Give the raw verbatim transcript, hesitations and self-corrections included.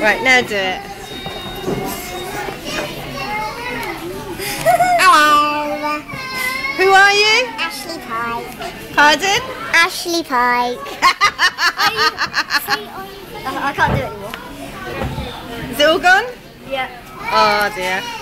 Right, now do it. Hello. Who are you? Ashley Pike. Pardon? Ashley Pike. I can't do it anymore. Is it all gone? Yeah. Oh dear.